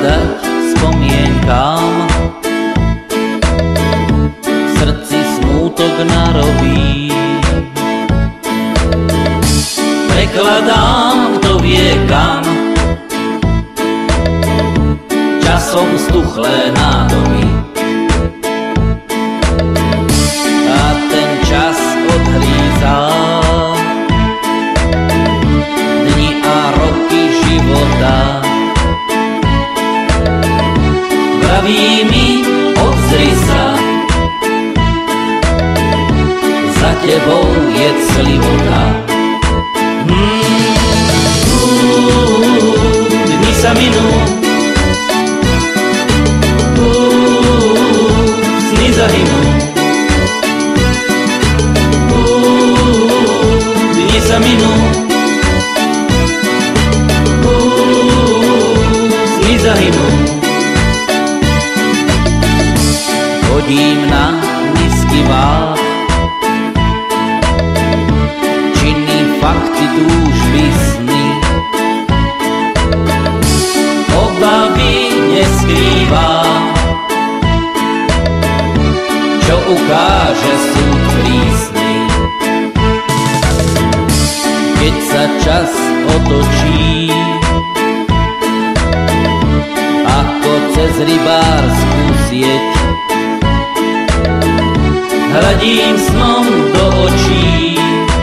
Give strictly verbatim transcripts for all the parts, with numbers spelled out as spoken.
hľadať spomienkám, v srdci smútok narobí. Prekladám, kto vie kam, časom stuchlé nádoby. A ten čas odhríza dni a roky života. Vraví mi, obzri sa, za tebou je slivota. Hmm, uh, dni sa minú, uh, sny zahynú. Uh, dni sa minú, uh, sny zahynú. Chodím na nízky váh, činy, fakty, túžby, sny. Obavy neskrývam, čo ukáže súd prísny. Keď sa čas otočí, ako cez rybárskú sieť, hľadím snom do očí,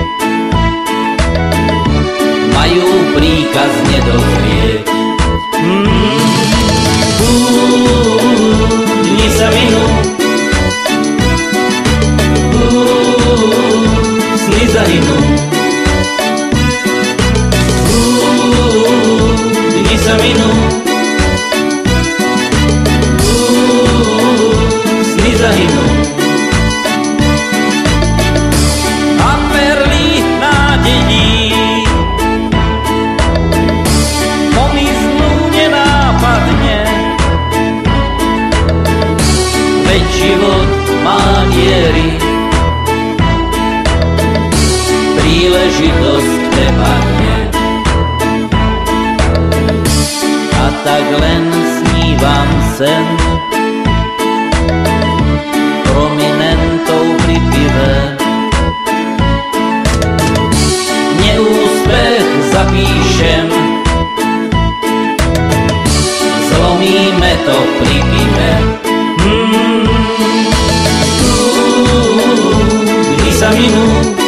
majú príkaz nedozrieť. Mm, uh, dni sa minú, uh, sny zahynú. Uh, dni sa minú, uh, sny zahynú. Veď život má diery, príležitosť prepadne. A tak len snívam sen prominentov pri pive. Neúspech zapíšem, zlomíme to pri pive. Hmm, uh, dni sa minú,